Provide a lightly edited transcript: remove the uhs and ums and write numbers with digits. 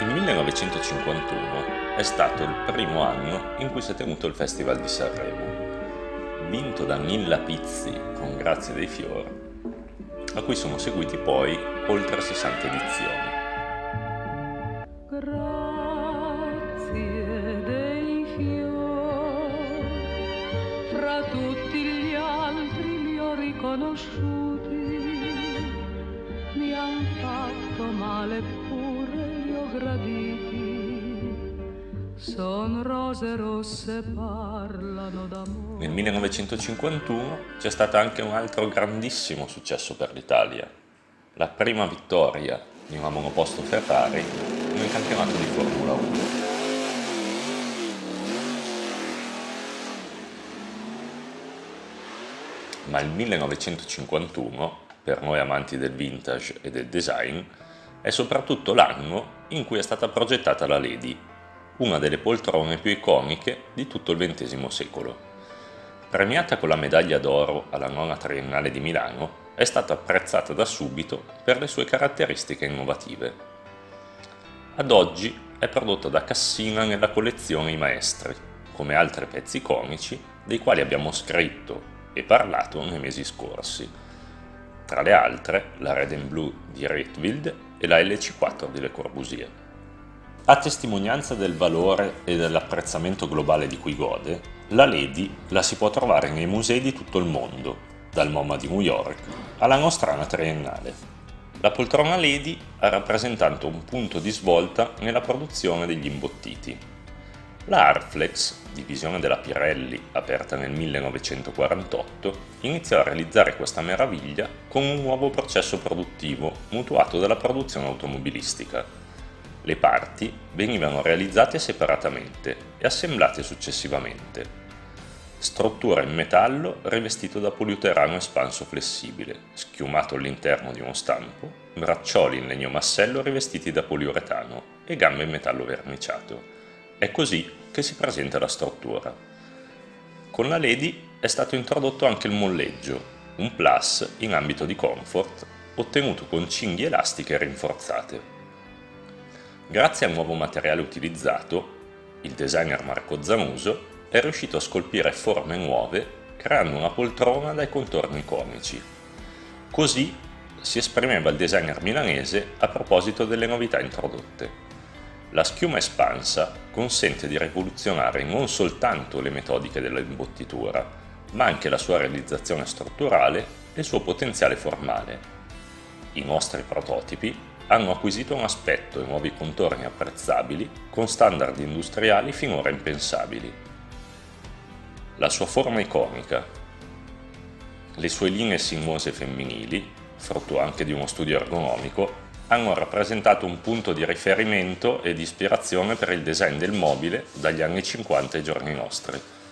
Il 1951 è stato il primo anno in cui si è tenuto il Festival di Sanremo, vinto da Nilla Pizzi con Grazie dei Fior, a cui sono seguiti poi oltre 60 edizioni. Grazie dei fior, fra tutti gli altri li ho riconosciuti, mi han fatto male pure li ho graditi, son rose rosse parlano d'amore. Nel 1951 c'è stato anche un altro grandissimo successo per l'Italia, la prima vittoria di una monoposto Ferrari nel campionato di Formula 1. Ma il 1951, per noi amanti del vintage e del design, è soprattutto l'anno in cui è stata progettata la Lady, una delle poltrone più iconiche di tutto il XX secolo. Premiata con la medaglia d'oro alla nona triennale di Milano, è stata apprezzata da subito per le sue caratteristiche innovative. Ad oggi è prodotta da Cassina nella collezione I Maestri, come altri pezzi iconici dei quali abbiamo scritto e parlato nei mesi scorsi. Tra le altre, la Red and Blue di Rietveld e la LC4 di Le Corbusier. A testimonianza del valore e dell'apprezzamento globale di cui gode, la Lady la si può trovare nei musei di tutto il mondo, dal MoMA di New York alla Nostrana Triennale. La poltrona Lady ha rappresentato un punto di svolta nella produzione degli imbottiti. La Arflex, divisione della Pirelli aperta nel 1948, iniziò a realizzare questa meraviglia con un nuovo processo produttivo mutuato dalla produzione automobilistica. Le parti venivano realizzate separatamente e assemblate successivamente. Struttura in metallo rivestito da poliuretano espanso flessibile, schiumato all'interno di uno stampo, braccioli in legno massello rivestiti da poliuretano e gambe in metallo verniciato. È così che si presenta la struttura. Con la Lady è stato introdotto anche il molleggio, un plus in ambito di comfort ottenuto con cinghie elastiche rinforzate. Grazie al nuovo materiale utilizzato, il designer Marco Zanuso è riuscito a scolpire forme nuove creando una poltrona dai contorni iconici. Così si esprimeva il designer milanese a proposito delle novità introdotte. La schiuma espansa consente di rivoluzionare non soltanto le metodiche dell'imbottitura, ma anche la sua realizzazione strutturale e il suo potenziale formale. I nostri prototipi hanno acquisito un aspetto e nuovi contorni apprezzabili con standard industriali finora impensabili. La sua forma iconica, le sue linee sinuose femminili, frutto anche di uno studio ergonomico, hanno rappresentato un punto di riferimento e di ispirazione per il design del mobile dagli anni 50 ai giorni nostri.